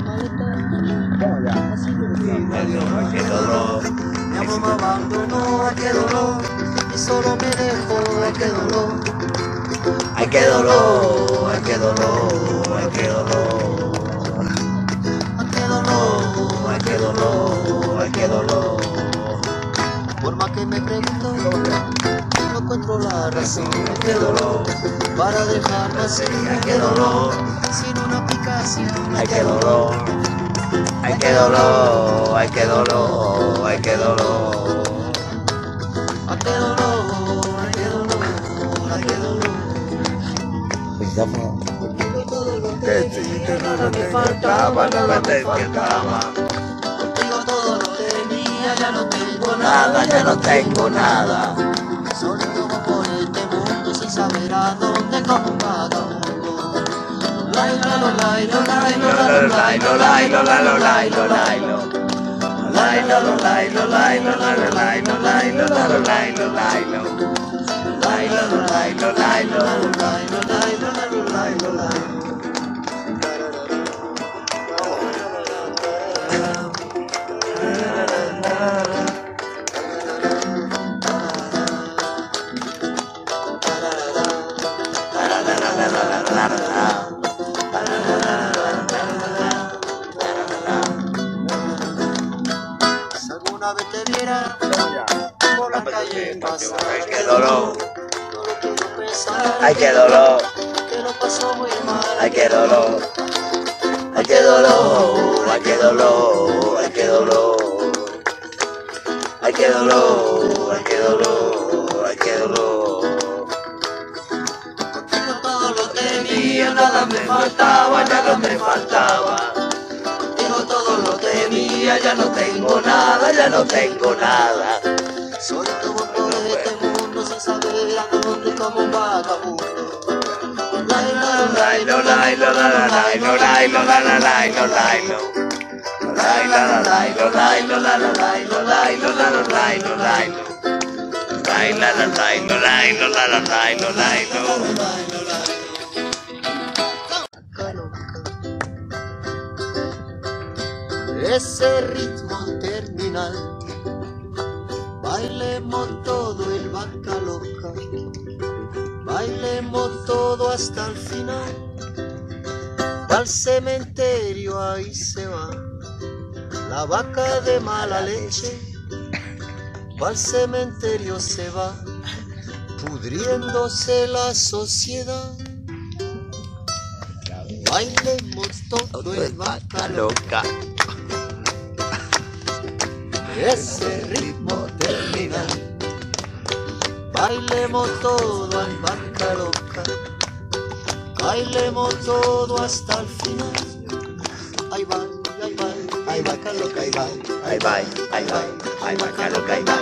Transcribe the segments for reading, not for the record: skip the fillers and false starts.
Ay, qué dolor. Mi amor me abandonó, ay qué dolor. Y solo me dejó, ay qué dolor. Ay, qué dolor, ay, qué dolor, ay, qué dolor. Ay qué dolor, Ay, qué dolor, ay, qué dolor. por más que me pregunto, no encuentro la razón. Ay qué dolor, para dejarme así. Ay, qué dolor. Sin una aplicación. Ay, qué dolor. Ay, qué dolor, ay, qué dolor, ay, qué dolor. Ay qué dolor, ay qué dolor, ay qué dolor. Nada me faltaba, nada me faltaba. Contigo todo lo tenía, ya no tengo Nada, nada. ya no tengo nada. Solito por este mundo sin saber a dónde como un vagabundo. Lailo, lailo, lailo, lailo, lailo, lailo, lailo, lailo, lailo. Lailo, lailo, lailo, lailo, lailo, lailo, lailo, lailo, lailo. Lailo, lailo, lailo, Lailo, lailo, lailo, lailo, lailo. Si alguna vez te viera por la calle pasar, Ay, qué dolor. no lo quiero pensar. Ay, qué dolor. Que lo pasó muy mal. Ay, qué dolor. Ay, qué dolor. Ay, qué dolor. Ay, qué dolor. Ay, qué dolor. Ay, qué dolor. Ay, qué dolor. Contigo todo lo tenía, nada me faltaba, ya no me faltaba. Contigo todo lo tenía, ya no tengo nada, Ya no tengo nada. Solito voy por este mundo sin saber a dónde como un vagabundo. Lailo, Lailo, lailo, lailo, lailo, lailo, lailo, lailo, lailo. Lailo, lailo, lailo, lailo, lailo, lailo, lailo, lailo, lailo. Lailo, lailo, lailo, lailo, lailo, lailo. ese ritmo terminal, bailemos todo el vaca loca, bailemos todo hasta el final. Al cementerio ahí se va la vaca de mala leche, al cementerio se va pudriéndose la sociedad. Bailemos todo el vaca loca, ese ritmo terminal, bailemos todo en vaca loca, bailemos todo hasta el final. Ahí va, ahí va, ahí vaca loca, ahí va, Ahí va, ahí va, ahí va, vaca loca, ahí va.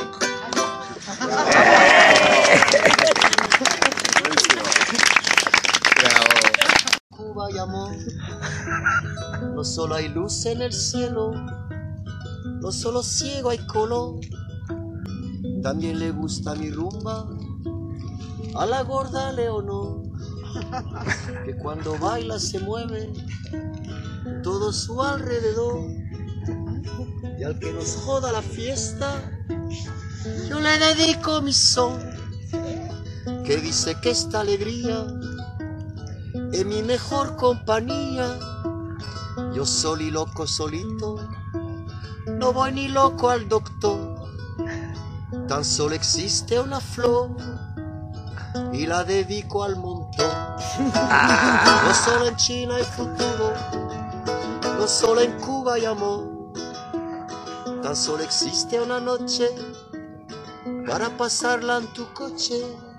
Cuba y amor, no solo hay luz en el cielo, no solo ciego hay color, también le gusta mi rumba a la gorda Leonor, que cuando baila se mueve todo su alrededor, y al que nos joda la fiesta yo le dedico mi son, que dice que esta alegría es mi mejor compañía. Yo solo y loco solito, no voy ni loco al doctor, tan solo existe una flor y la dedico al montón. No solo en China hay futuro, no solo en Cuba hay amor, tan solo existe una noche para pasarla en tu coche.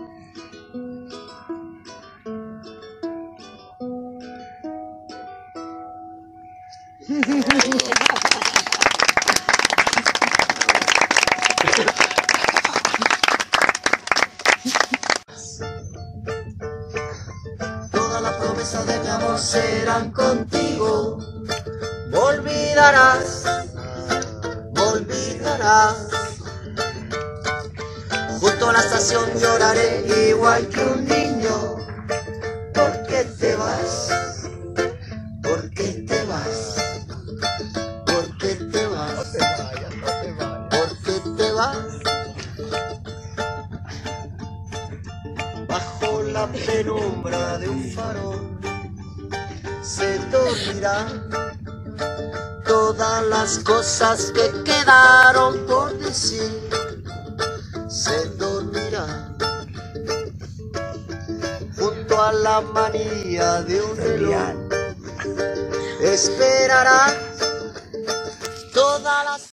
Todas las promesas de mi amor serán contigo. Me olvidarás, me olvidarás. Junto a la estación lloraré igual que un niño. ¿Por qué te vas? ¿Por qué te vas? la penumbra de un farol se dormirá. Todas las cosas que quedaron por decir se dormirá. Junto a la manía de un reloj esperará todas las